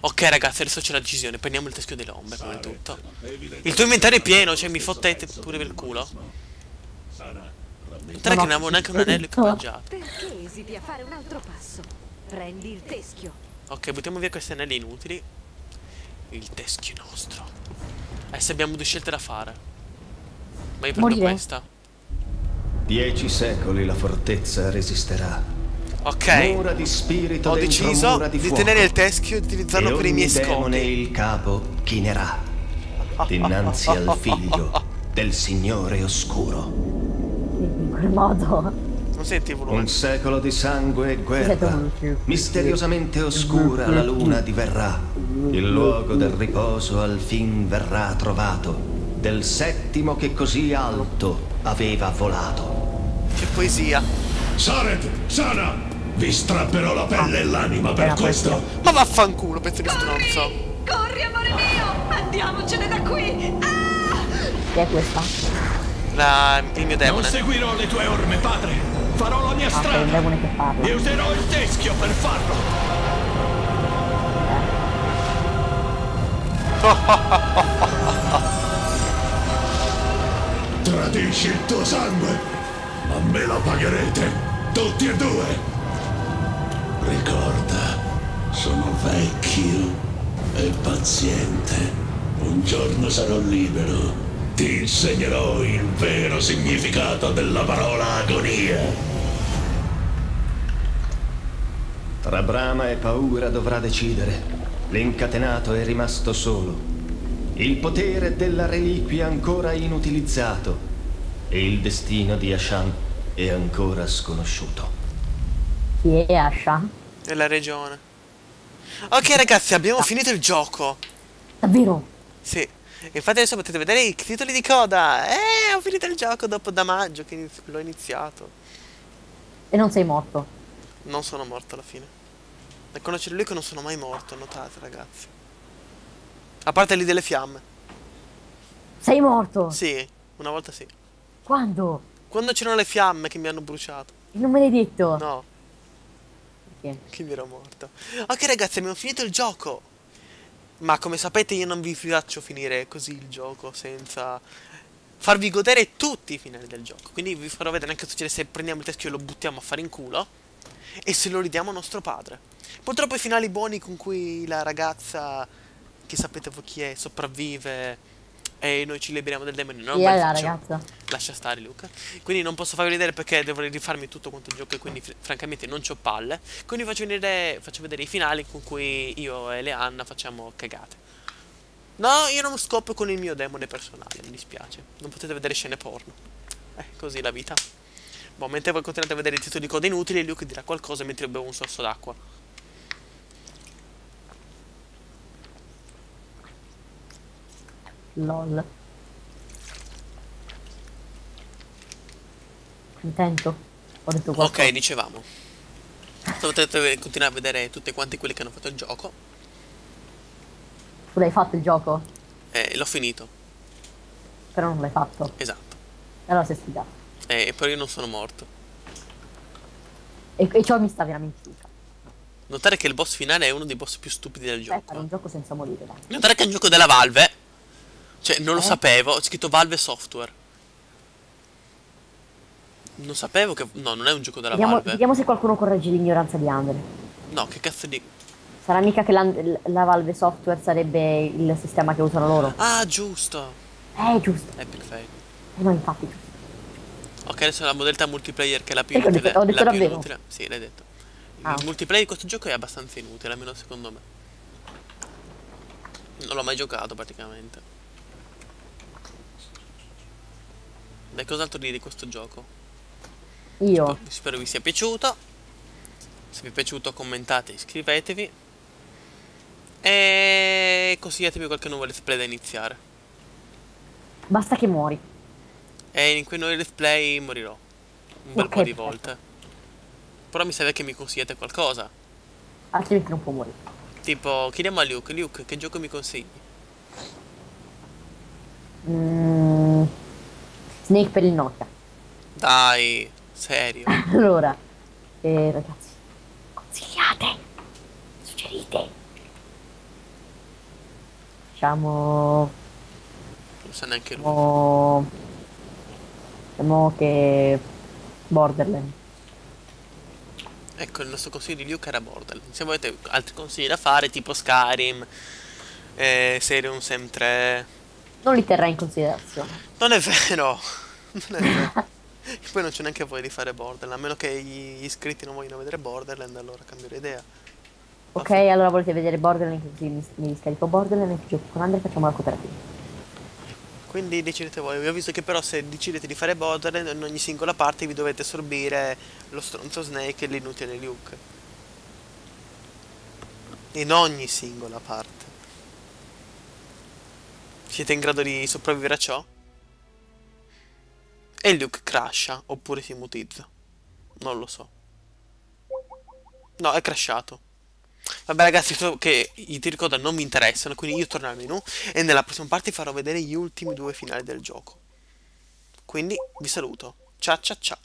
Ok ragazzi, adesso c'è la decisione. Prendiamo il teschio delle ombre prima di tutto. Il tuo inventario è pieno, cioè mi fottete pure per il culo. Notare che non avevo neanche un anello equipaggiato. Perché esiti a fare un altro passo? Prendi il teschio. Ok, buttiamo via questi anelli inutili. Il teschio è nostro. Adesso abbiamo due scelte da fare. Ma io prendo Morire. questa. 10 secoli la fortezza resisterà. Ok. Mura di spirito Ho dentro deciso mura di di fuoco. tenere il teschio e utilizzarlo E per i ogni miei demone scopi. il capo chinerà dinanzi al figlio del Signore Oscuro. In quel modo. Non senti il Un volume? secolo di sangue e guerra. Sento- Misteriosamente oscura la luna diverrà. Il luogo del riposo al fin verrà trovato. Del settimo che così alto aveva volato. Che poesia. Saret, Sana, vi strapperò la pelle e l'anima per questo. Ma vaffanculo, pezzo di stronzo. Corri, amore mio! Andiamocene da qui! Chi è questa? Il mio Non demone. seguirò le tue orme, padre. Farò la mia Ah, c'è un strada. demone che parla. E userò il teschio per farlo. Tradisci il tuo sangue, ma me lo pagherete, tutti e due. Ricorda, sono vecchio e paziente. Un giorno sarò libero. Ti insegnerò il vero significato della parola agonia. Tra brama e paura dovrà decidere. L'incatenato è rimasto solo. Il potere della reliquia ancora inutilizzato. E il destino di Ashan è ancora sconosciuto. Chi è Asha? È la regione. Ok ragazzi, abbiamo finito il gioco. Davvero? Sì. Infatti adesso potete vedere i titoli di coda. Ho finito il gioco dopo da maggio che l'ho iniziato. E non sei morto? Non sono morto alla fine. Da conoscere lui che non sono mai morto, notate ragazzi. A parte lì delle fiamme. Sei morto? Sì, una volta sì. Quando? Quando c'erano le fiamme che mi hanno bruciato. Non me l'hai detto? No, Ok. quindi ero morto. Ok ragazzi, abbiamo finito il gioco. Ma come sapete io non vi faccio finire così il gioco senza farvi godere tutti i finali del gioco. Quindi vi farò vedere anche succede se prendiamo il teschio e lo buttiamo a fare in culo. E se lo ridiamo a nostro padre. Purtroppo i finali buoni con cui la ragazza, che sapete voi chi è, sopravvive e noi ci liberiamo del demone. Non Chi ve è li la faccio. ragazza? Lascia stare Luca. Quindi non posso farvi vedere perché devo rifarmi tutto quanto il gioco e quindi francamente non c'ho palle. Quindi faccio vedere i finali con cui io e Leanna facciamo cagate. No, io non scoppio con il mio demone personale, mi dispiace. Non potete vedere scene porno. Così la vita. Boh, mentre voi continuate a vedere i titoli di coda inutili, Luke dirà qualcosa mentre io bevo un sorso d'acqua. LOL. Intento? Ho detto qualcosa. Ok, dicevamo. Potete continuare a vedere tutti quanti quelli che hanno fatto il gioco. Tu l'hai fatto il gioco? L'ho finito. Però non l'hai fatto. Esatto. Allora sei sfigato. Però io non sono morto. E ciò mi sta veramente sul cazzo. Notare che il boss finale è uno dei boss più stupidi del Fare gioco. un gioco senza morire, dai. Notare che è un gioco della Valve. Cioè, non lo sapevo. Ho scritto Valve Software. Non sapevo che... No, non è un gioco della Valve. Vediamo se qualcuno corregge l'ignoranza di Andre. No, che cazzo di... Sarà mica che la Valve Software sarebbe il sistema che usano loro? Ah, giusto. Giusto. Epic fail. No, infatti, giusto. Ok, adesso la modalità multiplayer che è la più Ecco, inutile. ho detto la più davvero? inutile. Sì, l'hai detto. Ah. Il multiplayer di questo gioco è abbastanza inutile, almeno secondo me. Non l'ho mai giocato praticamente. Dai, cos'altro dire di questo gioco? Io. Spero vi sia piaciuto. Se vi è piaciuto commentate, iscrivetevi. E consigliatevi qualche nuovo let's play da iniziare. Basta che muori. E in quei nuovi let's play morirò un bel Ok, po' di perfetto. volte. Però mi serve che mi consigliate qualcosa. Altrimenti non può morire. Tipo, chiediamo a Luke. Luke, che gioco mi consigli? Snake per il Nokia. Dai, serio. Allora, ragazzi, consigliate, suggerite. Diciamo, Non sa neanche lui. diciamo, diciamo che Borderland. Ecco, il nostro consiglio di Luke era Borderlands. Se volete altri consigli da fare, tipo Skyrim, Serium Sam 3. Non li terrà in considerazione. Non è vero! Non è vero. E poi non c'è neanche voglia di fare Borderlands, a meno che gli iscritti non vogliono vedere Borderlands, allora cambierò idea. Ok, allora volete vedere Borderland, così mi riscarico Borderland e gioco con Andre e facciamo la cooperativa. Quindi decidete voi. Vi ho visto che però se decidete di fare Borderlands, in ogni singola parte vi dovete sorbire lo stronzo Snake e l'inutile Luke. In ogni singola parte. Siete in grado di sopravvivere a ciò? E Luke crasha, oppure si mutizza. Non lo so. No, è crashato. Vabbè ragazzi, che i tiri coda non mi interessano, quindi io torno al menu e nella prossima parte farò vedere gli ultimi due finali del gioco. Quindi vi saluto. Ciao ciao ciao.